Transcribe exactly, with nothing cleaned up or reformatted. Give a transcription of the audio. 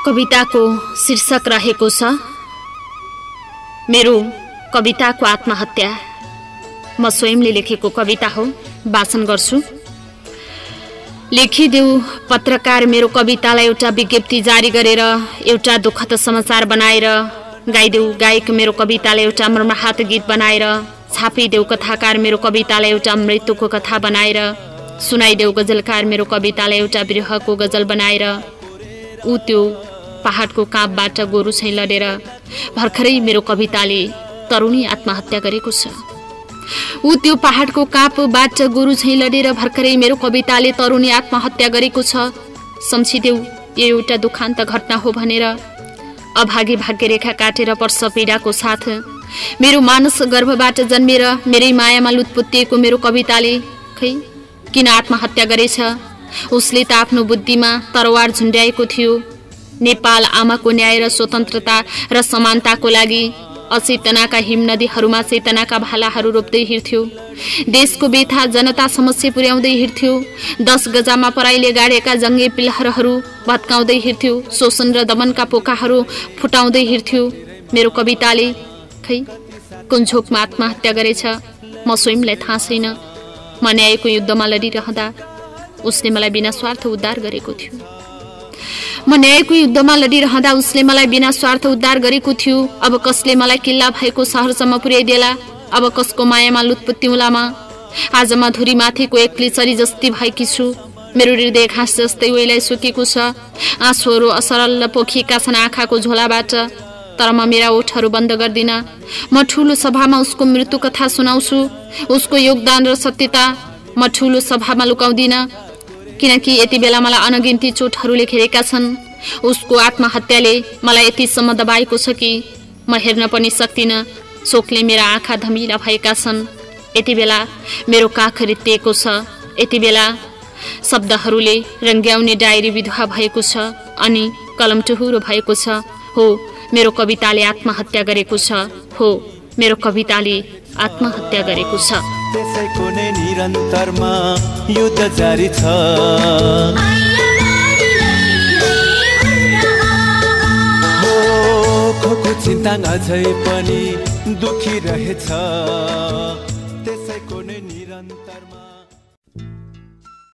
कविताको शीर्षक रहेको छ मेरो कविताको आत्महत्या। म स्वयंले लेखेको कविता हो, वाचन गर्छु। लेखिदेऊ पत्रकार मेरो कवितालाई एउटा विज्ञप्ति जारी गरेर एउटा दुःखद समाचार बनाएर, गाइदेऊ गायक मेरो कवितालाई एउटा मर्माहत गीत बनाएर, छापिदेऊ कथाकार मेरो कवितालाई एउटा मृत्युको कथा बनाएर, सुनाइदेऊ गजलकार मेरो कवितालाई एउटा विरहको गजल बनाएर। ऊ त्यो पहाडको काँपबाट गोरु छै लडेर भर्खरै मेरो कविताले तरुणी आत्महत्या गरेको छ। ऊ त्यो पहाडको काँपबाट गोरु छै लडेर भर्खरै मेरो कविताले तरुणी आत्महत्या गरेको छ। सम्झिदेऊ यो एउटा दुखान्त घटना हो भनेर। अभागी भाग्यरेखा काटेर पर्छ पीडाको साथ मेरो मानस गर्भबाट जन्मेर मेरै मायामा लुतपुत्तिएको मेरो कविताले खै किन आत्महत्या गरेछ। उसले त आफ्नो बुद्धिमा तरवार झुन्ड्याएको थियो। नेपाल आमाको न्याय र स्वतन्त्रता र समानताको लागि अचेतनाका हिम नदीहरूमा चेतनाका भालाहरू रोप्दै हिँड्थ्यो। देशको बेथा जनता समस्या पुर्याउँदै हिँड्थ्यो। दस गजामा पराइले गाडेका जङ्गे पिलहरहरू भत्काउँदै हिँड्थ्यो। शोषण र दमनका पोकाहरू फुटाउँदै हिँड्थ्यो। मेरो कविताले खै कुन झोकमा आत्महत्या गरेछ म स्वयंलाई थाहा छैन। म न्यायको युद्धमा लडिरहँदा उसले मलाई बिना स्वार्थ उद्धार गरेको थियो। म न्यायको युद्धमा लडिरहँदा उसले मलाई बिना स्वार्थ उद्धार गरेको थियो। अब कसले मलाई किल्ला भएको सहरसम्म पुर्याइदेला। अब कसको मायामा लुतपुत्तिउलामा। आज म धुरी माथिको एक्ली चरी जस्ती भएकी छु। मेरो हृदय घाँस जस्तै ओइलाई सुकेको छ। आँसुहरू असरल पोखिएका छन् आँखाको झोलाबाट। तर म मेरा ओठहरू बन्द गर्दिन। म ठुलो सभामा उसको मृत्यु कथा सुनाउँछु। उसको योगदान र सत्यता म ठुलो सभामा लुकाउँदिन, किनकि यति बेला मलाई अनगिन्ती चोटहरूले घेरेका छन्। उसको आत्महत्याले मलाई यतिसम्म दबाएको छ कि म हेर्न पनि सक्दिनँ। शोकले मेरा आँखा धमिला भएका छन्। यति बेला मेरो काख रित्तिएको छ। यति बेला शब्दहरूले रङ्ग्याउने डायरी विधवा भएको छ अनि कलम टुहुरो भएको छ। हो, मेरो कविताले आत्महत्या गरेको छ। हो, मेरो कविताले आत्महत्या गरेको छ। त्यसैको नै निरन्तरमा युद्ध जारी छ। हो, खोको चिन्ता अझै पनि दुखी रहेछ।